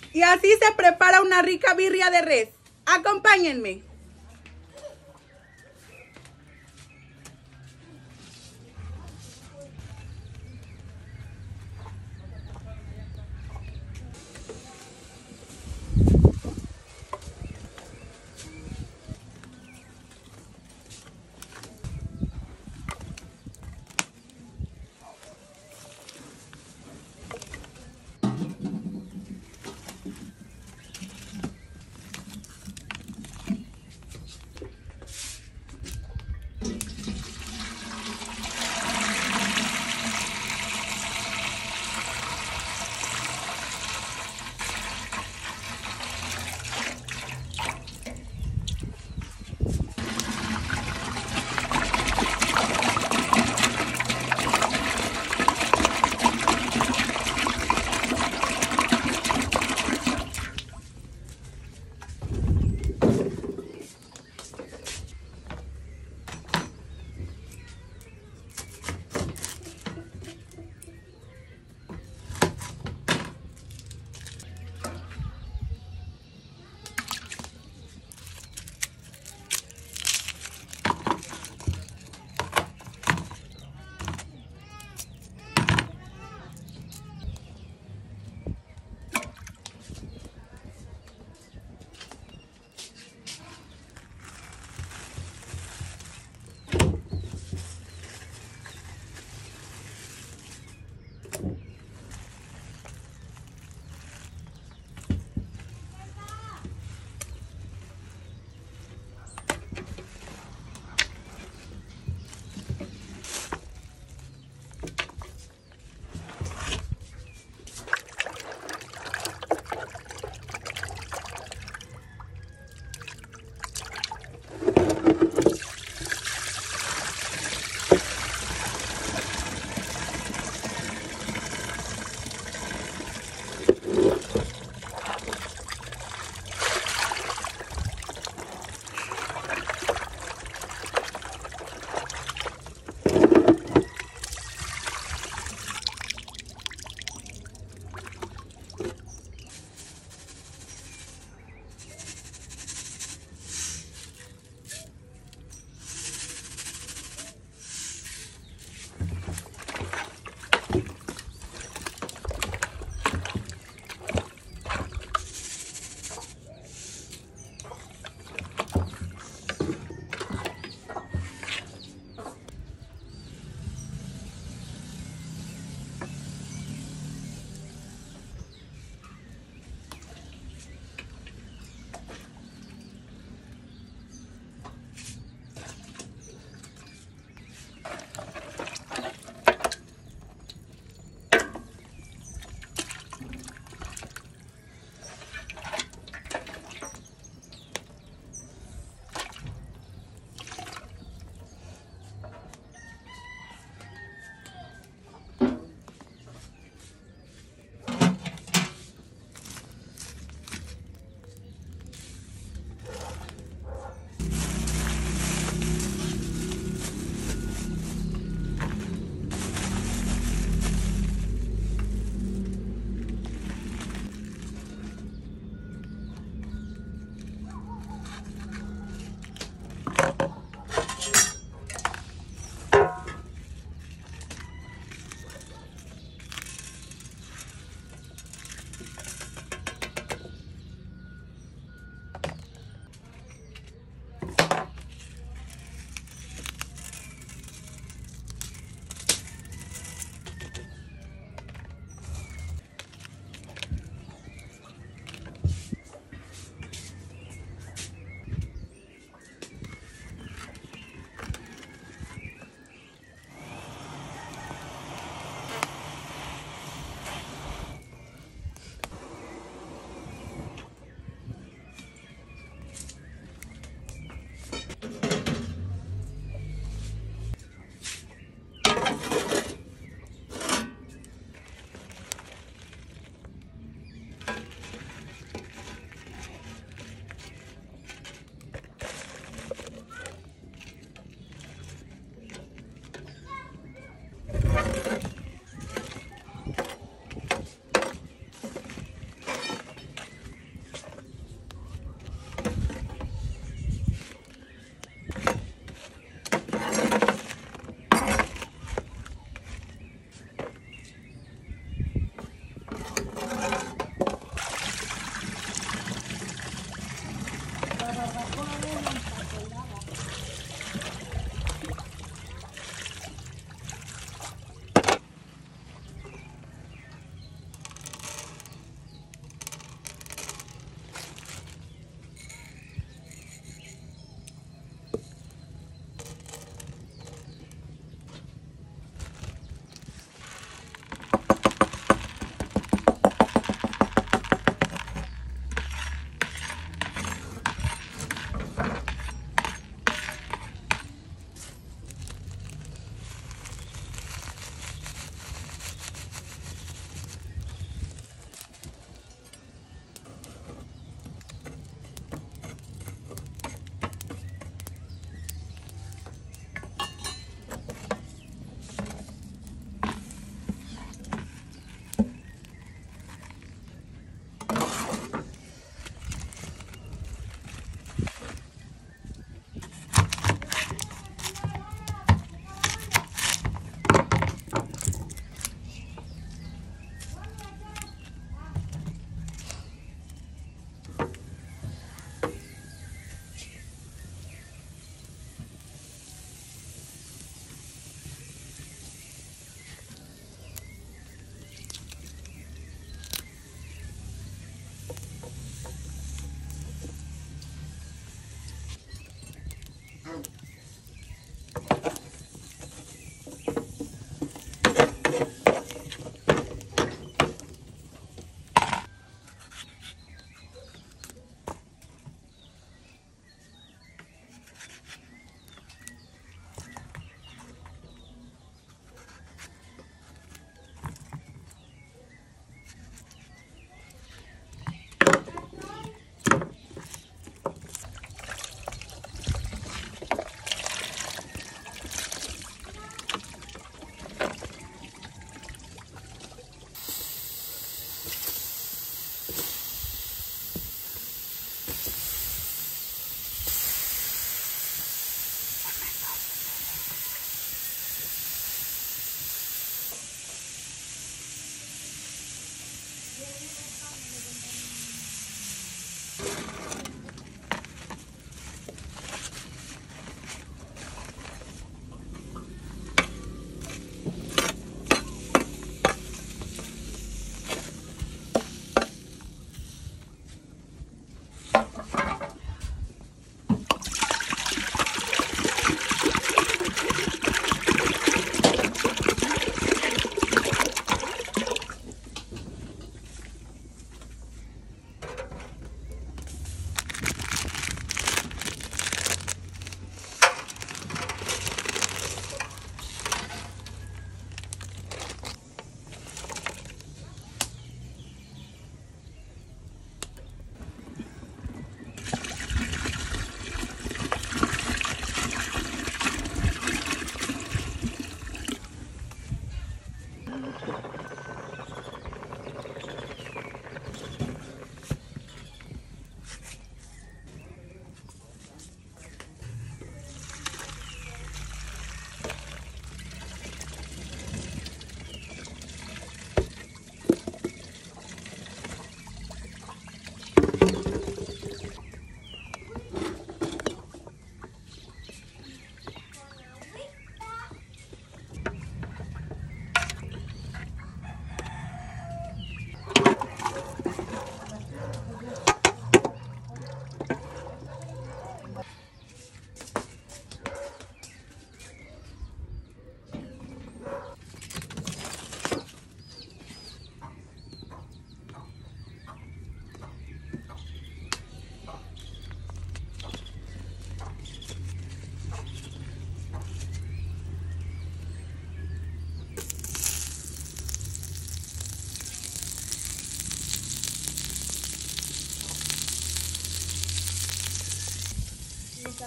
Y así se prepara una rica birria de res. Acompáñenme.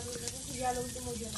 Ya lo último ya.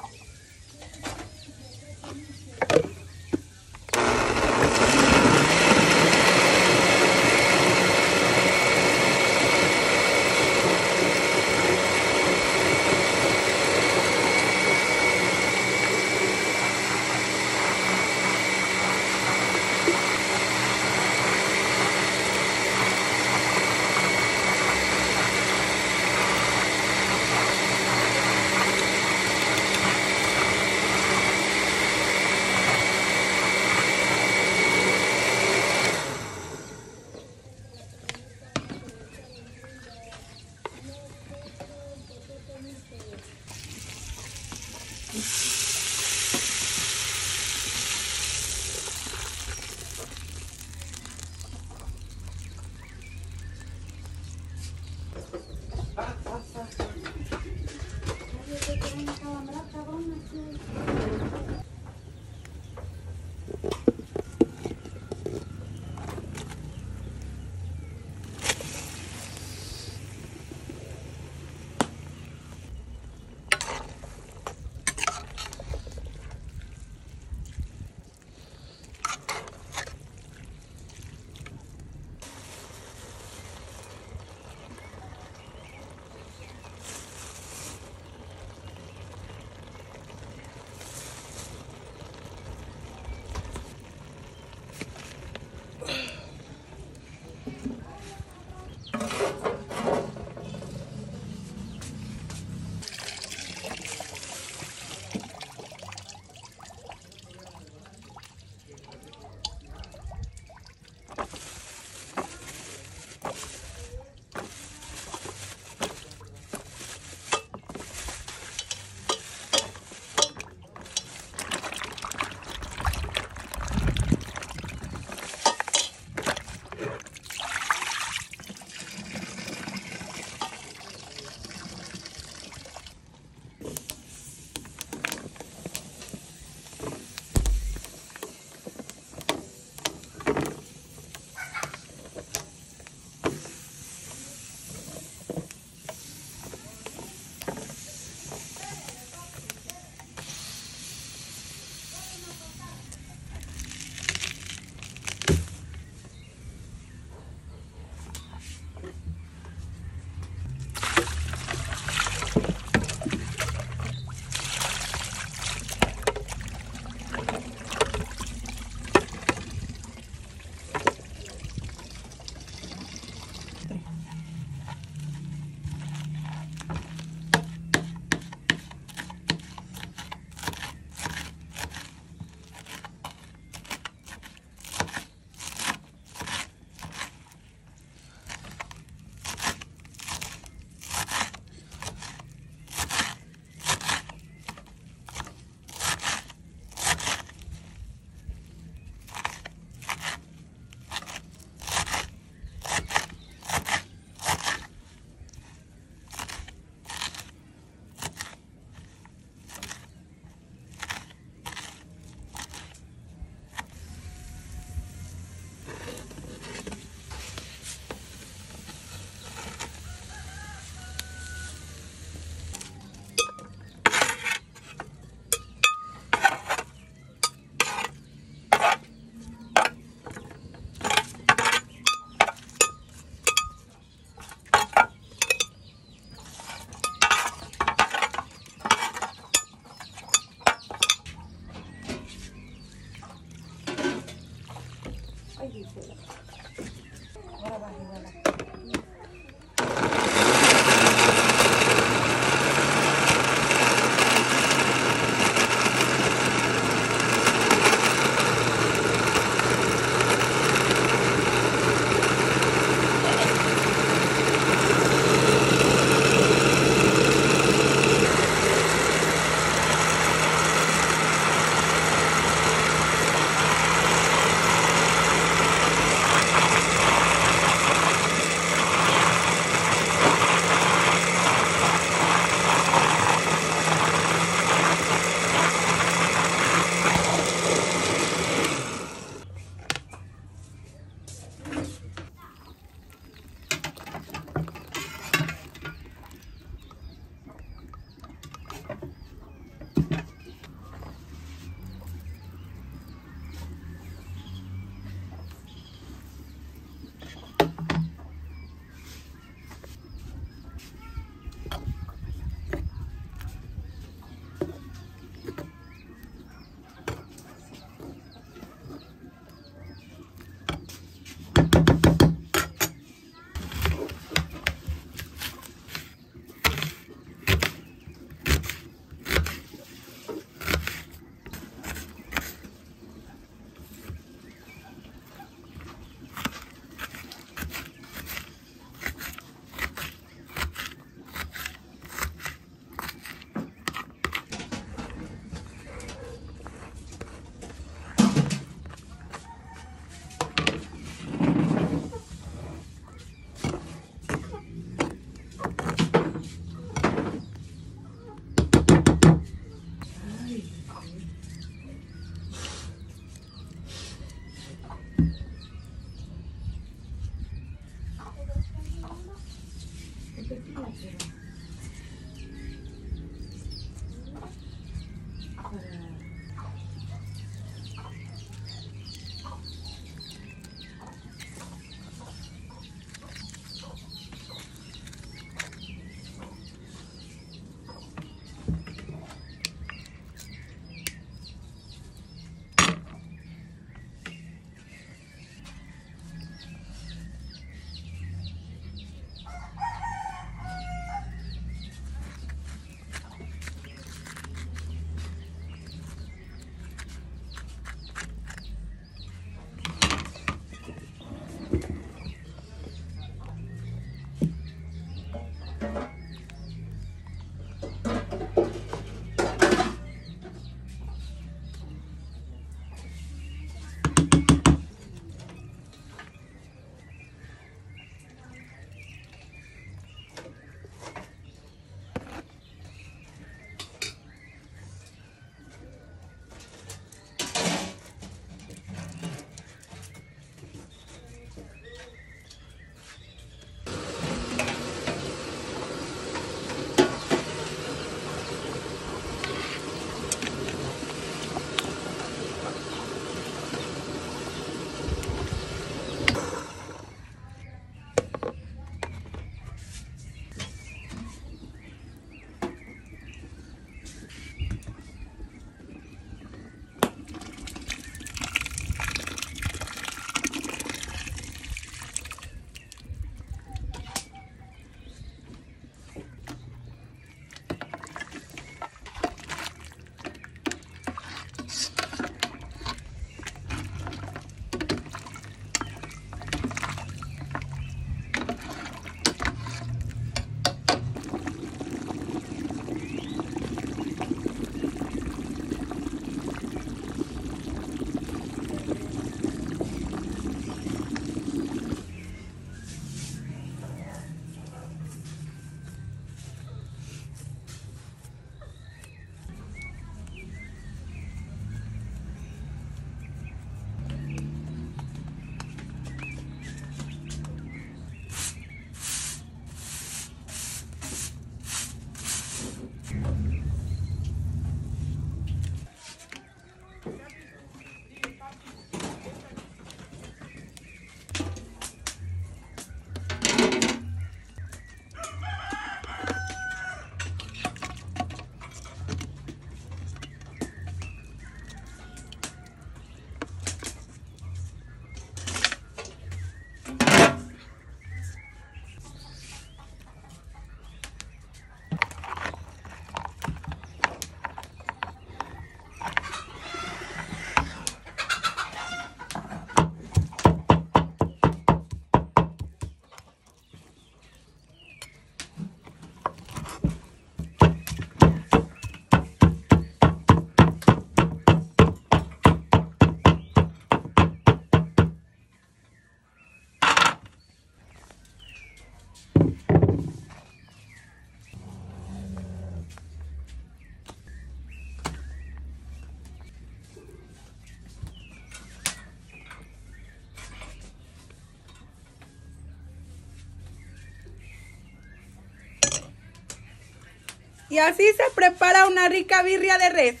Y así se prepara una rica birria de res.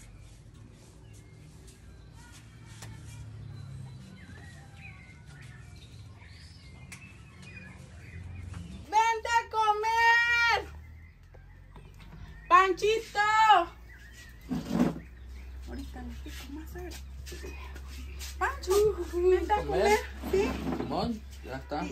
¡Vente a comer! ¡Panchito! Ahorita le pico más ahora. Pancho, vente a comer. ¿Sí? Simón, ya está.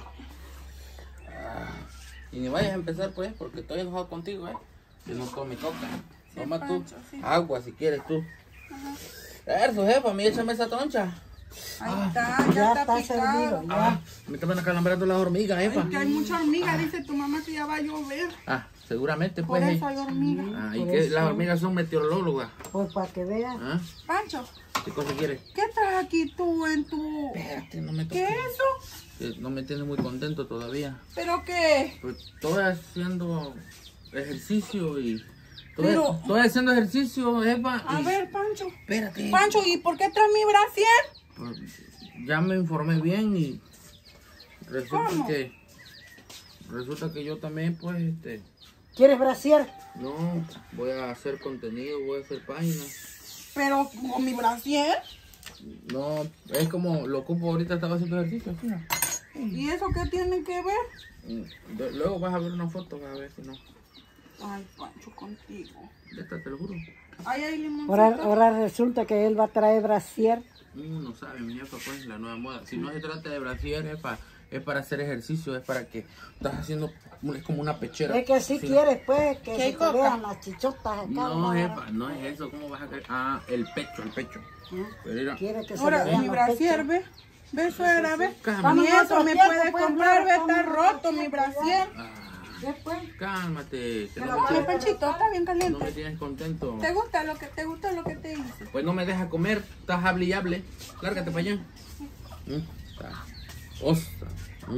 Y ni vayas a empezar pues, porque estoy enojado contigo, que no tome coca. Sí, Toma Pancho, tú sí. agua si quieres tú. Ajá. Eso, jefa, me échame esa troncha. Ahí está, ya está picado. Me están acalambrando las hormigas, jefa. Es que hay mucha hormiga, dice tu mamá que ya va a llover. Seguramente Por pues. eso hay hormigas. Y Por que eso. las hormigas son meteorólogas. Pues para que vean. Pancho, ¿Qué cosa quieres? ¿qué traes aquí tú en tu...? Espérate, no me ¿Qué toques. es eso? Que no me tiene muy contento todavía. ¿Pero qué? Pues estoy haciendo ejercicio y... Pero- Estoy haciendo ejercicio, jefa. A y- ver, Pancho. Espérate. Pancho, ¿y por qué traes mi brasier? Pues, ya me informé bien y resulta ¿Cómo? que resulta que yo también, pues, ¿Quieres brasier? no, voy a hacer contenido, voy a hacer páginas. Pero con mi brasier. No, es como lo ocupo ahorita, estaba haciendo ejercicio, fija. ¿Y eso qué tiene que ver? Luego vas a ver una foto, vas a ver si no. Ay, Pancho, contigo. Ya está, te lo juro. Ay, hay limoncito. Ahora resulta que él va a traer brasier. No sabe, mi jefa, pues, la nueva moda. Si no se trata de brasier, jefa, es para hacer ejercicio, es para que estás haciendo, es como una pechera. Es que si quieres, pues, que ¿Qué se coca? te vean las chichotas acá. No, jefa, no es eso, ¿cómo vas a creer? Ah, el pecho. ¿Eh? Pero mira, ¿Quiere que se Ahora, le vean mi los brasier, pechos? ve. Ve, suegra, ve. Cálmate. Ni eso me tiempo, puede pues, comprar, ve, luego, está vamos roto otro mi tiempo, brasier. Después, Cálmate, que Pero no Ay, me, Panchito, está bien no me caliente. tienes contento. ¿Te gusta lo que te hice? Pues no me deja comer, estás hable y hable. Lárgate para allá. Está. Ostras.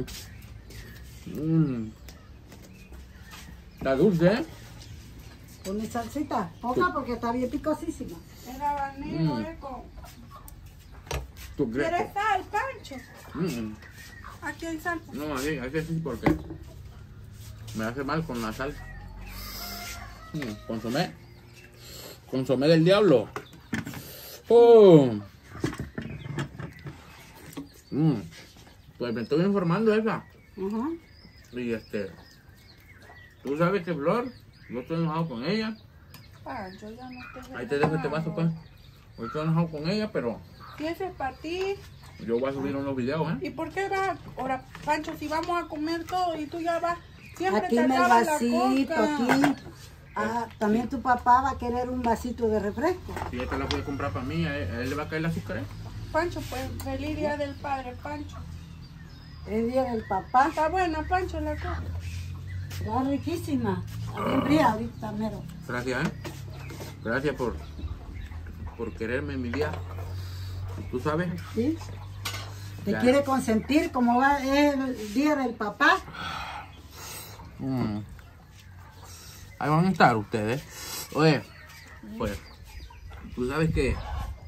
Está dulce, ¿eh? con mi salsita, poca porque está bien picosísima. Era habanero, con... ¿Tú crees? ¿Quieres sal, Pancho? Mm. Aquí hay sal. No, aquí sí, porque me hace mal con la sal. Consomé. Consomé del diablo. Oh. Pues me estoy informando, esa. Ajá. Y tú sabes que Flor, yo estoy enojado con ella. Pancho, ya no te Ahí te dejo este vaso, pues. Yo estoy enojado con ella, pero ¿Y ese es para ti? yo voy a subir unos videos, ¿eh? ¿Y por qué vas? Ahora, Pancho, si vamos a comer todo y tú ya vas, siempre Aquí te en el acabas la vasito, coca. aquí. Ah, también tu papá va a querer un vasito de refresco. Si esta la puede comprar para mí, a él le va a caer el azúcar, ¿eh? Pancho, pues feliz día del padre, Pancho. Es día del papá. Está buena, Pancho, la coca. Está riquísima. Bien fría ahorita, mero. Gracias, ¿eh? Gracias por quererme en mi día. ¿Tú sabes? ¿Sí? Te Ya. quiere consentir como va, es el día del papá. Ahí van a estar ustedes. Oye, pues, tú sabes que...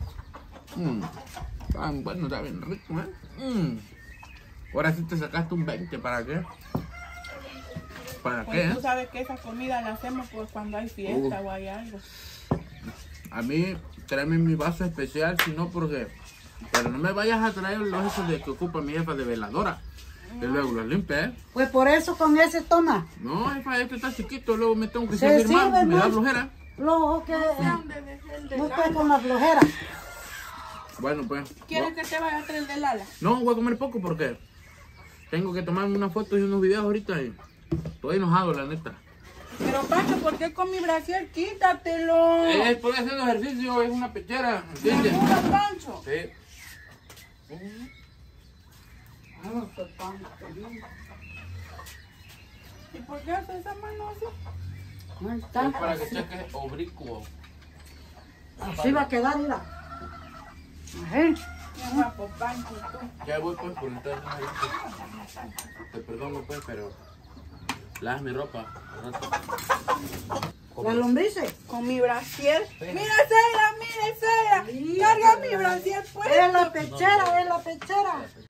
bueno, está bien rico, ¿eh? Ahora sí te sacaste un 20, ¿para qué? ¿Para qué? Pues tú sabes que esa comida la hacemos pues cuando hay fiesta o hay algo. A mí, tráeme mi vaso especial, si no, porque... Pero no me vayas a traer los esos de que ocupa mi jefa de veladora. Y luego los limpia, ¿eh? Pues por eso con ese toma. No, jefa, este está chiquito, luego me tengo que Se servir sirve más, me da más. flojera. Luego que ¿Dónde dejé el de no Lala? esté con la flojera. Bueno, pues... ¿Quieres que te vaya a traer el de Lala? No, voy a comer poco porque tengo que tomarme unas fotos y unos videos ahorita y estoy enojado, la neta. Pero Pancho, ¿por qué con mi brasier? Quítatelo. Estoy haciendo ejercicio, es una pechera, ¿Me ¿entiendes? ayudas, Pancho? Sí. ¿Y por qué haces esa mano así? No Es está. para que cheques oblicuo. Así va a quedar, mira. Ajá. Qué guapo, Pancho, tú. Ya voy pues por entrar. Te perdono pues, pero lavas mi ropa. Las lombrices. Con mi brasier. Sí. Mira, Zaira, mira, Zaira. Carga mi brasier, pues. Es la pechera, es la pechera.